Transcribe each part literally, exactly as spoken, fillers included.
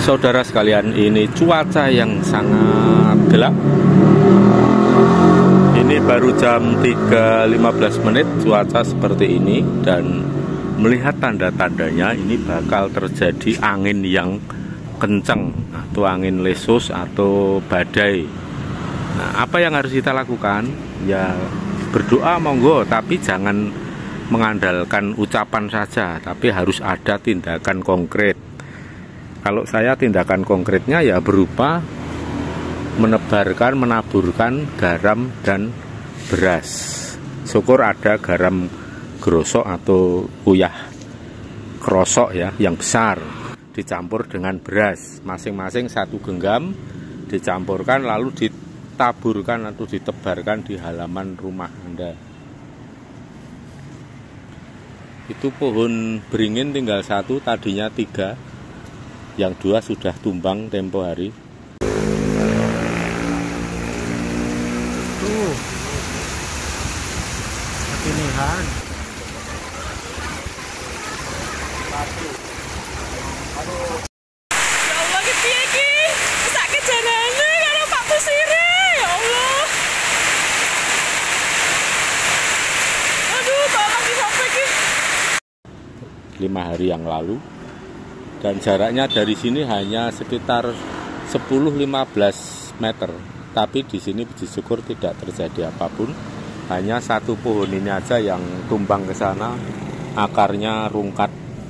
Saudara sekalian, ini cuaca yang sangat gelap. Ini baru jam tiga lima belas menit, cuaca seperti ini. Dan melihat tanda-tandanya ini bakal terjadi angin yang kencang, atau angin lesus atau badai. Nah, apa yang harus kita lakukan? Ya berdoa monggo, tapi jangan mengandalkan ucapan saja, tapi harus ada tindakan konkret. Kalau saya tindakan konkretnya ya berupa menebarkan, menaburkan garam dan beras. Syukur ada garam grosok atau uyah krosok ya, yang besar, dicampur dengan beras, masing-masing satu genggam, dicampurkan lalu ditaburkan atau ditebarkan di halaman rumah Anda. Itu pohon beringin tinggal satu, tadinya tiga, yang dua sudah tumbang tempo hari. Tuh, pilihan. Ya Allah, kepiye iki? Sak kejarane karo Pak Pusire, ya Allah. Aduh, tolong disampe iki. Lima hari yang lalu, dan jaraknya dari sini hanya sekitar sepuluh sampai lima belas meter, tapi di sini puji syukur tidak terjadi apapun, hanya satu pohon ini aja yang tumbang ke sana, akarnya rungkat.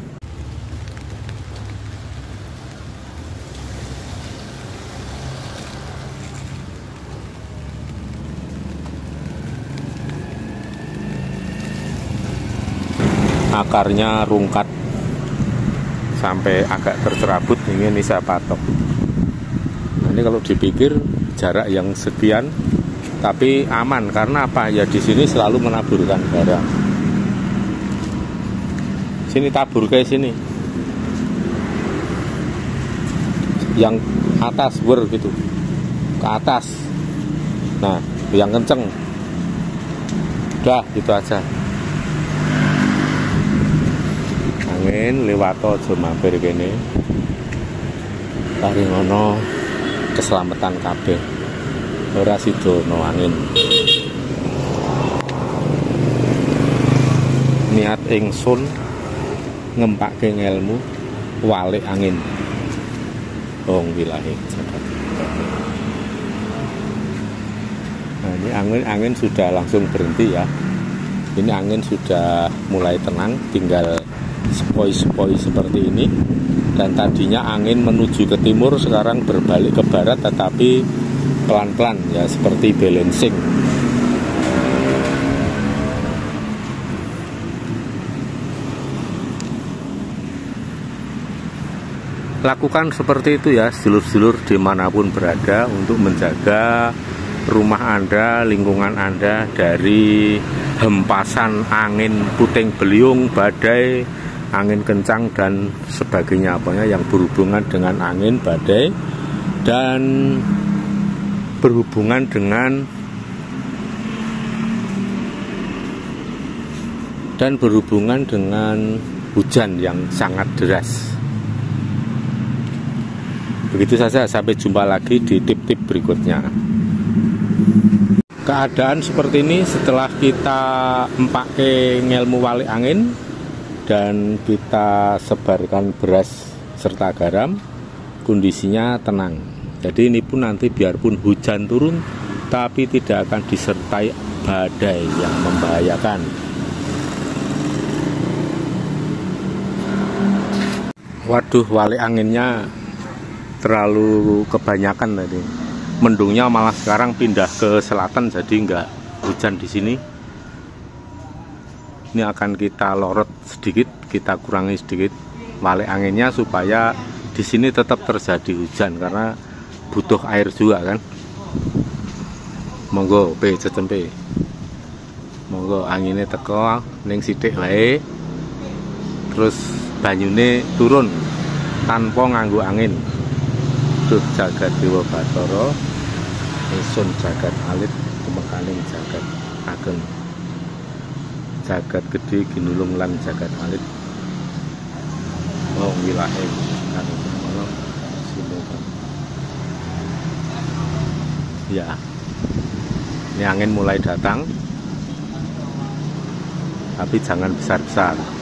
Akarnya rungkat sampai agak tercerabut, ini saya patok. Nah, ini kalau dipikir jarak yang sekian tapi aman, karena apa ya, di sini selalu menaburkan garam. Sini tabur kayak sini, yang atas ber gitu ke atas. Nah, yang kenceng, udah gitu aja. Angin lewat aja mampir kene, kari ngono keselamatan kabeh, ora sidono angin. Niat ingsun ngempake ngelmu walik angin wong wilayah Jakarta. Nah, ini angin angin sudah langsung berhenti ya. Ini angin sudah mulai tenang, tinggal sepoi-sepoi seperti ini. Dan tadinya angin menuju ke timur, sekarang berbalik ke barat, tetapi pelan-pelan ya, seperti balancing. Lakukan seperti itu ya, sedulur-sedulur dimanapun berada, untuk menjaga rumah Anda, lingkungan Anda dari hempasan angin puting beliung, badai, angin kencang dan sebagainya, apanya yang berhubungan dengan angin, badai, dan berhubungan dengan dan berhubungan dengan hujan yang sangat deras. Begitu saja, sampai jumpa lagi di tip-tip berikutnya. Keadaan seperti ini setelah kita empake ngelmu walik angin dan kita sebarkan beras serta garam, kondisinya tenang. Jadi ini pun nanti biarpun hujan turun, tapi tidak akan disertai badai yang membahayakan. Waduh, walik anginnya terlalu kebanyakan tadi. Mendungnya malah sekarang pindah ke selatan, jadi nggak hujan di sini. Ini akan kita lorot sedikit, kita kurangi sedikit walik anginnya supaya di sini tetap terjadi hujan, karena butuh air juga kan. Monggo pe cecempe, monggo anginnya teko ning sithik wae, terus banyune turun tanpa nganggo angin. Duh jagat Dewa Bathara, ingsun jagat alit, kumekaning jagat ageng, jagat gedhe ginulung lan jagat alit. Oh wilahe kang ana Ya, ini angin mulai datang, tapi jangan besar-besar.